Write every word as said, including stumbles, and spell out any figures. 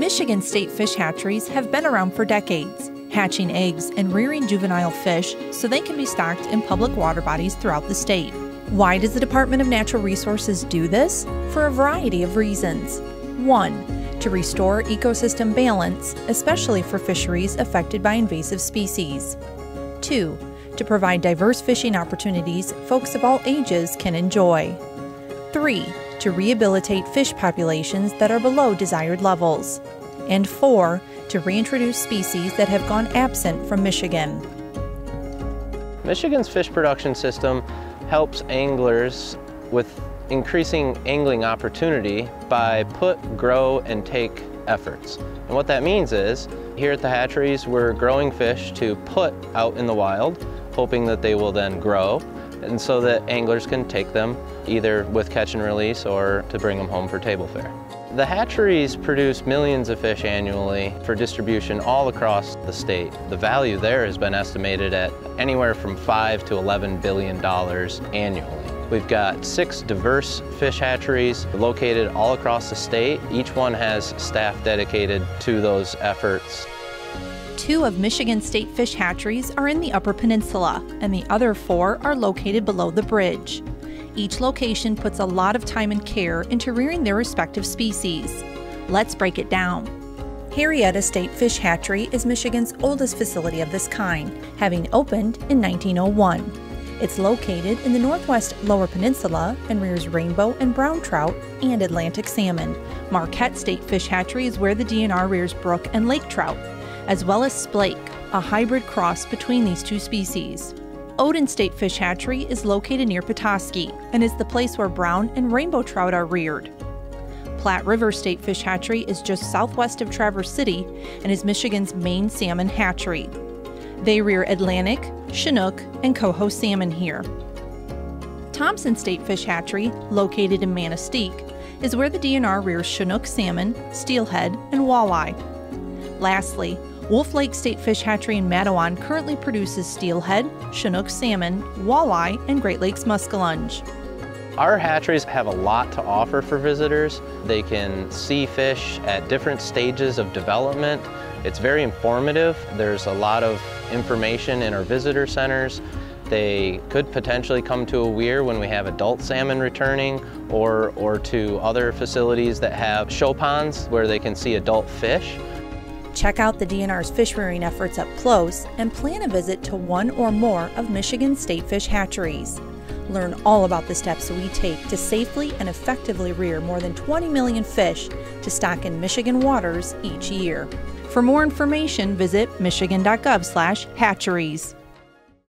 Michigan state fish hatcheries have been around for decades, hatching eggs and rearing juvenile fish so they can be stocked in public water bodies throughout the state. Why does the Department of Natural Resources do this? For a variety of reasons. One, to restore ecosystem balance, especially for fisheries affected by invasive species. Two, to provide diverse fishing opportunities folks of all ages can enjoy. Three, to rehabilitate fish populations that are below desired levels. And four, to reintroduce species that have gone absent from Michigan. Michigan's fish production system helps anglers with increasing angling opportunity by put, grow, and take efforts. And what that means is, here at the hatcheries, we're growing fish to put out in the wild, hoping that they will then grow, and so that anglers can take them either with catch and release or to bring them home for table fare. The hatcheries produce millions of fish annually for distribution all across the state. The value there has been estimated at anywhere from five to eleven billion dollars annually. We've got six diverse fish hatcheries located all across the state. Each one has staff dedicated to those efforts. Two of Michigan state fish hatcheries are in the Upper Peninsula, and the other four are located below the bridge. Each location puts a lot of time and care into rearing their respective species. Let's break it down. Harrietta State Fish Hatchery is Michigan's oldest facility of this kind, having opened in nineteen oh one. It's located in the northwest Lower Peninsula and rears rainbow and brown trout and Atlantic salmon. Marquette State Fish Hatchery is where the D N R rears brook and lake trout, as well as Splake, a hybrid cross between these two species. Odin State Fish Hatchery is located near Petoskey and is the place where brown and rainbow trout are reared. Platte River State Fish Hatchery is just southwest of Traverse City and is Michigan's main salmon hatchery. They rear Atlantic, Chinook, and Coho salmon here. Thompson State Fish Hatchery, located in Manistee, is where the D N R rears Chinook salmon, Steelhead, and Walleye. Lastly, Wolf Lake State Fish Hatchery in Mattawan currently produces Steelhead, Chinook salmon, Walleye, and Great Lakes Muskellunge. Our hatcheries have a lot to offer for visitors. They can see fish at different stages of development. It's very informative. There's a lot of information in our visitor centers. They could potentially come to a weir when we have adult salmon returning, or, or to other facilities that have show ponds where they can see adult fish. Check out the D N R's fish rearing efforts up close and plan a visit to one or more of Michigan state fish hatcheries. Learn all about the steps we take to safely and effectively rear more than twenty million fish to stock in Michigan waters each year. For more information, visit michigan dot gov slash hatcheries.